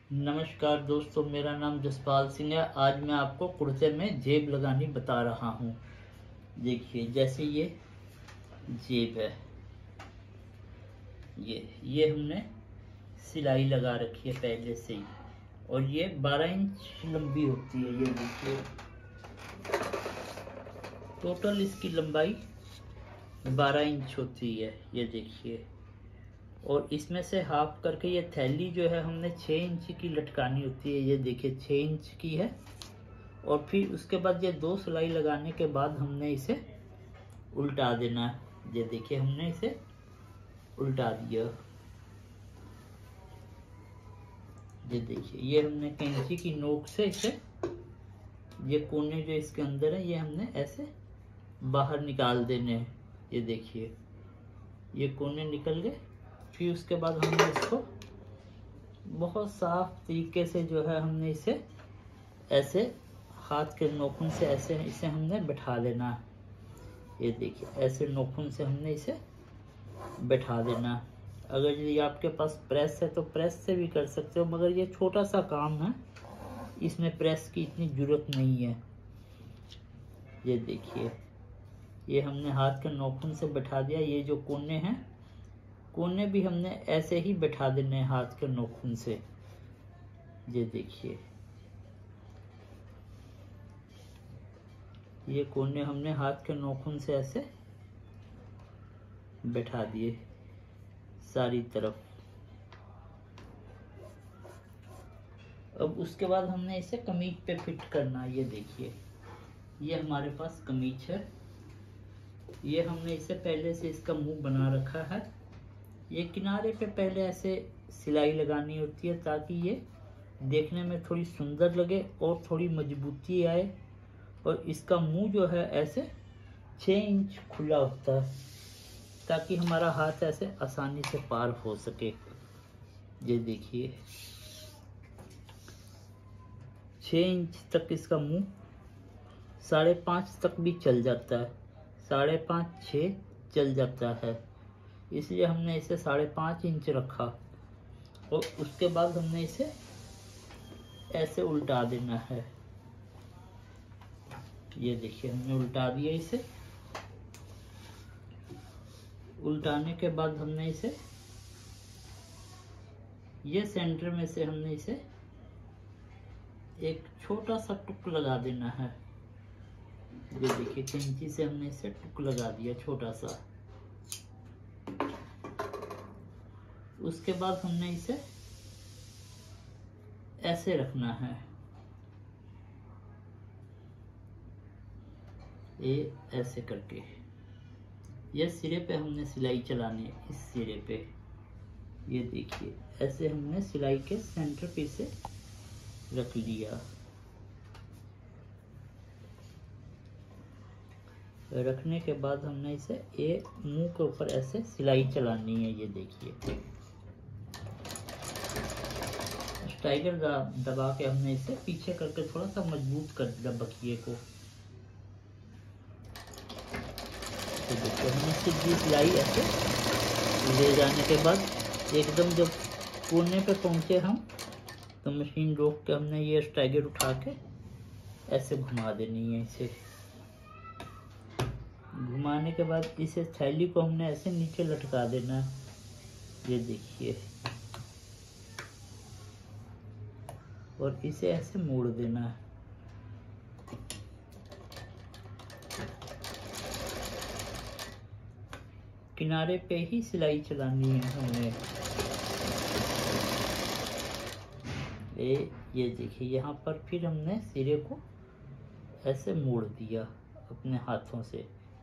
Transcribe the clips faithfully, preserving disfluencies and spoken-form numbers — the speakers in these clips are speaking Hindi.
नमस्कार दोस्तों, मेरा नाम जसपाल सिंह है। आज मैं आपको कुर्ते में जेब लगानी बता रहा हूँ। देखिए, जैसे ये जेब है, ये ये हमने सिलाई लगा रखी है पहले से ही, और ये बारह इंच लंबी होती है। ये देखिए, टोटल इसकी लंबाई बारह इंच होती है। ये देखिए, और इसमें से हाफ करके ये थैली जो है हमने छः इंच की लटकानी होती है। ये देखिए, छः इंच की है। और फिर उसके बाद ये दो सिलाई लगाने के बाद हमने इसे उल्टा देना है। ये देखिए, हमने इसे उल्टा दिया। ये देखिए, ये हमने कैंची की नोक से इसे, ये कोने जो इसके अंदर है, ये हमने ऐसे बाहर निकाल देने हैं। ये देखिए, ये कोने निकल गए। फिर उसके बाद हमने इसको बहुत साफ तरीके से जो है हमने इसे ऐसे हाथ के नोखून से ऐसे इसे हमने बैठा देना है। ये देखिए, ऐसे नोखून से हमने इसे बैठा देना है। अगर यदि आपके पास प्रेस है तो प्रेस से भी कर सकते हो, मगर ये छोटा सा काम है, इसमें प्रेस की इतनी ज़रूरत नहीं है। ये देखिए, ये हमने हाथ के नोखून से बैठा दिया। ये जो कोने हैं, कोने भी हमने ऐसे ही बैठा देने हैं हाथ के नोखून से। ये देखिए, ये कोने हमने हाथ के नोखून से ऐसे बैठा दिए सारी तरफ। अब उसके बाद हमने इसे कमीज पे फिट करना है। ये देखिए, ये हमारे पास कमीज है। ये हमने इसे पहले से इसका मुंह बना रखा है। ये किनारे पे पहले ऐसे सिलाई लगानी होती है ताकि ये देखने में थोड़ी सुंदर लगे और थोड़ी मजबूती आए। और इसका मुंह जो है ऐसे छः इंच खुला होता है ताकि हमारा हाथ ऐसे आसानी से पार हो सके। ये देखिए, छः इंच तक इसका मुंह, साढ़े पाँच तक भी चल जाता है, साढ़े पाँच छः चल जाता है, इसलिए हमने इसे साढ़े पाँच इंच रखा। और उसके बाद हमने इसे ऐसे उल्टा देना है। ये देखिए, हमने उल्टा दिया। इसे उल्टाने के बाद हमने इसे, ये सेंटर में से हमने इसे एक छोटा सा टुक लगा देना है। ये देखिए, कैंची से हमने इसे टुक लगा दिया छोटा सा। उसके बाद हमने इसे ऐसे रखना है, ये ऐसे करके। ये सिरे पे हमने सिलाई चलानी है, इस सिरे पे। ये देखिए, ऐसे हमने सिलाई के सेंटर पे इसे रख लिया। रखने के बाद हमने इसे ये मुंह के ऊपर ऐसे सिलाई चलानी है। ये देखिए, टाइगर दबा के हमने इसे पीछे करके थोड़ा सा मजबूत कर दिया बखिए को। तो देखो, हमने सीधी सिलाई ऐसे ले जाने के बाद एकदम जब कोने पे पहुंचे हम, तो मशीन रोक के हमने ये स्टाइगर उठा के ऐसे घुमा देनी है। इसे घुमाने के बाद इसे थैली को हमने ऐसे नीचे लटका देना है। ये देखिए, और इसे ऐसे मोड़ देना है। किनारे पे ही सिलाई चलानी है हमें। ये ये देखिए, यहाँ पर फिर हमने सिरे को ऐसे मोड़ दिया अपने हाथों से।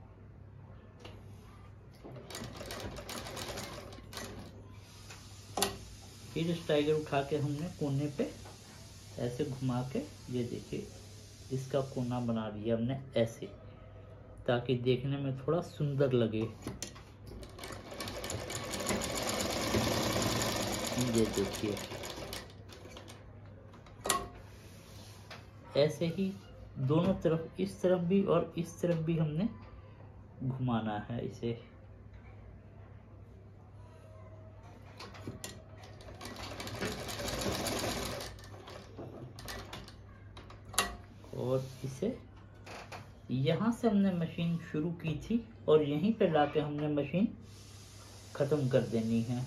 फिर इस टाइगर उठा के हमने कोने पे ऐसे घुमा के, ये देखिए, इसका कोना बना दिया हमने ऐसे, ताकि देखने में थोड़ा सुंदर लगे। ये देखिए, ऐसे ही दोनों तरफ, इस तरफ भी और इस तरफ भी हमने घुमाना है इसे। और इसे यहाँ से हमने मशीन शुरू की थी और यहीं पे लाके हमने मशीन ख़त्म कर देनी है।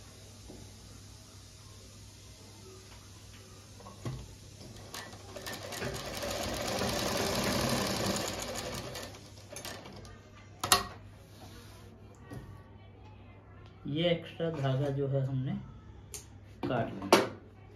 ये एक्स्ट्रा धागा जो है हमने काट लिया।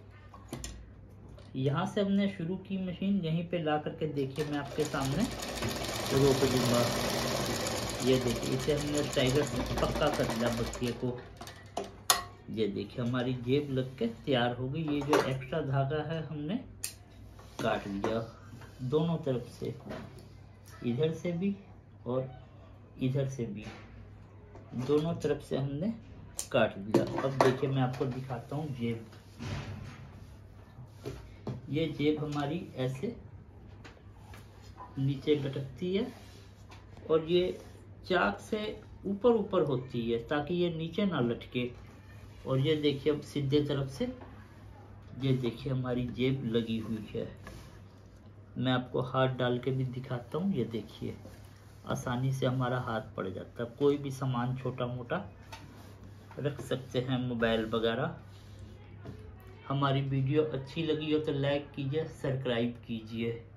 यहाँ से हमने शुरू की मशीन, यहीं पे ला करके देखिए मैं आपके सामने रोक दूंगा। ये देखिए इसे हमने टाइगर से पक्का कर दिया बक्से को। ये देखिए हमारी जेब लग के तैयार हो गई। ये जो एक्स्ट्रा धागा है हमने काट लिया दोनों तरफ से, इधर से भी और इधर से भी, दोनों तरफ से हमने काट दिया। अब देखिए मैं आपको दिखाता हूँ जेब। ये जेब हमारी ऐसे नीचे लटकती है और ये चाक से ऊपर ऊपर होती है ताकि ये नीचे ना लटके। और ये देखिए अब सीधे तरफ से ये देखिए हमारी जेब लगी हुई है। मैं आपको हाथ डाल के भी दिखाता हूँ। ये देखिए आसानी से हमारा हाथ पड़ जाता है। कोई भी सामान छोटा मोटा रख सकते हैं, मोबाइल वगैरह। हमारी वीडियो अच्छी लगी हो तो लाइक कीजिए, सब्सक्राइब कीजिए।